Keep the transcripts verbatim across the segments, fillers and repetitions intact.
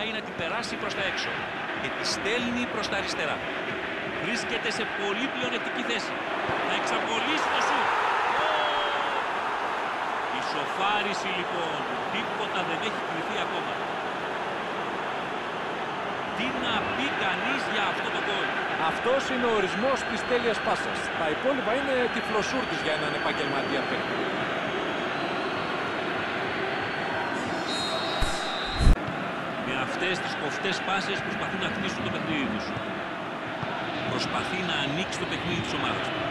Πάει να την περάσει προς τα έξω και τη στέλνει προς τα αριστερά. Βρίσκεται σε πολύ πλεονεκτική θέση. Θα εξαπολύσει το σουτ. Η σοφάριση λοιπόν. Τίποτα δεν έχει κρυφεί ακόμα. Τι να πει κανείς για αυτό το γκολ. Αυτός είναι ο ορισμός της τέλειας πάσας. Τα υπόλοιπα είναι τυφλοσούρτης για έναν επαγγελματία παίκτη. Με αυτές τις κοφτές πάσες προσπαθεί να χτίσουν το παιχνίδι τους. Προσπαθεί να ανοίξει το παιχνίδι της ομάδας του.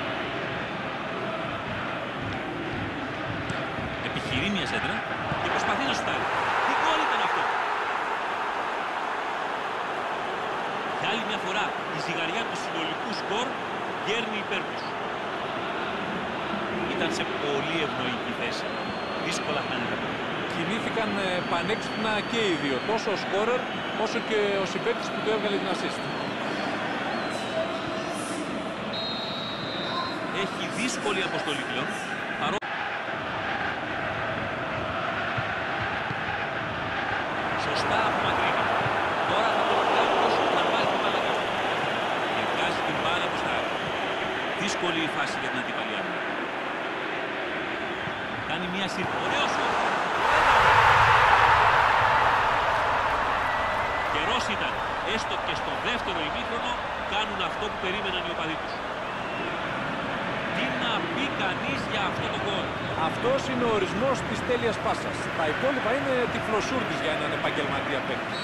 Επιχειρεί μια σέντρα και προσπαθεί να σουτάρει. Τι γκολ ήταν αυτό. Για άλλη μια φορά η ζυγαριά του συνολικού σκορ γέρνει υπέρ τους. Ήταν σε πολύ ευνοϊκή θέση. Δύσκολα φαίνεται. Κινήθηκαν πανέξυπνα και οι δύο, τόσο ο σκόρερ όσο και ο συμπαίκτης που του έβγαλε την ασίστ. Έχει δύσκολη αποστολή πλέον. Παρό... Σωστά απομακρύνει. Τώρα θα το κάνει όσο να βάλει την μπάλα κάτω. Και βγάζει την μπάλα μπροστά. Δύσκολη η φάση για την αντίπαλη άμυνα. Κάνει μια σύρκα. Ωραίο σου. Καιρός ήταν. Έστω και στο δεύτερο ημίχρονο κάνουν αυτό που περίμεναν οι οπαδοί τους. Τι να πει κανείς για αυτό το γκολ. Αυτός είναι ο ορισμός της τέλειας πάσας. Τα υπόλοιπα είναι τυφλοσούρτης για έναν επαγγελματία παίκτη.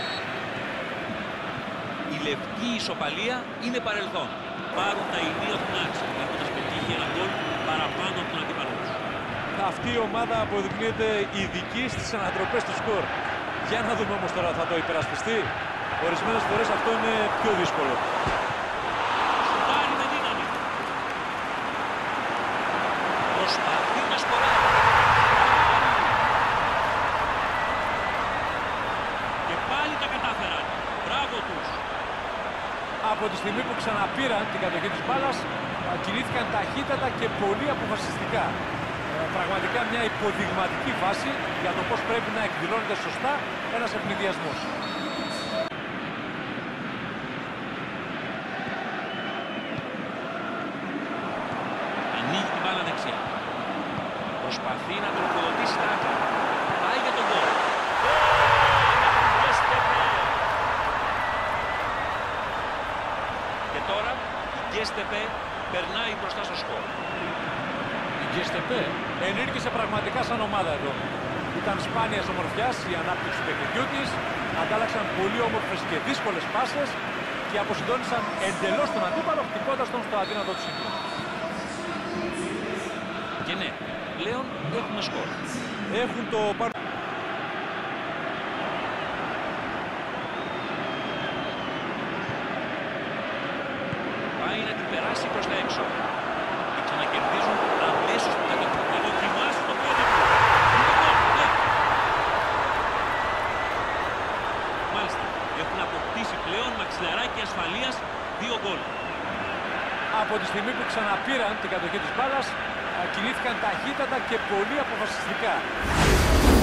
Η λευκή ισοπαλία είναι παρελθόν. Πάρουν τα ηνία του Νάξ, έχοντας πετύχει ένα γκολ παραπάνω από τον αντίπαλο τους. Αυτή η ομάδα αποδεικνύεται ειδική στις ανατροπές του σκορ. Για να δούμε όμως τώρα, θα το υπερασπιστεί. Ορισμένες φορές αυτό είναι πιο δύσκολο. Σουτάρει με δύναμη. Προσπαθεί να σκοράρει. Και πάλι τα κατάφεραν. Μπράβο τους. Από τη στιγμή που ξαναπήραν την κατοχή της μπάλας, κινήθηκαν ταχύτατα και πολύ αποφασιστικά. Πραγματικά μια υποδειγματική φάση για το πώς πρέπει να εκδηλώνεται σωστά ένας ευνηδιασμός. Ανοίγει την μπάλα δεξιά. Προσπαθεί να τροφοδοτήσει τα άκρα. Πάει για τον γκολ. Και τώρα η Γκέστεπε περνάει μπροστά στο σκορ. Η Γκέστεπε ενήρκησε πραγματικά σαν ομάδα εδώ. Ήταν σπάνιας ομορφιάς η ανάπτυξη του παιχνιδιού της. Αντάλλαξαν πολύ όμορφες και δύσκολες πάσες και αποσυντώνησαν εντελώς τον αντίπαλο, χτυπώντας τον στο αδύνατο του σημείο. Και ναι, πλέον έχουμε σκορ. Έχουν το πάνω. Πάει να την περάσει προς τα έξω. Και ξανακερδίζουν αμέσως που κατοχή. Θα δοκιμάσει το πόδι του. Μάλιστα, έχουν αποκτήσει πλέον μαξιλαράκι ασφαλείας δύο γκολ. Από τη στιγμή που ξαναπήραν την κατοχή της μπάλας, κινήθηκαν ταχύτατα και πολύ αποφασιστικά.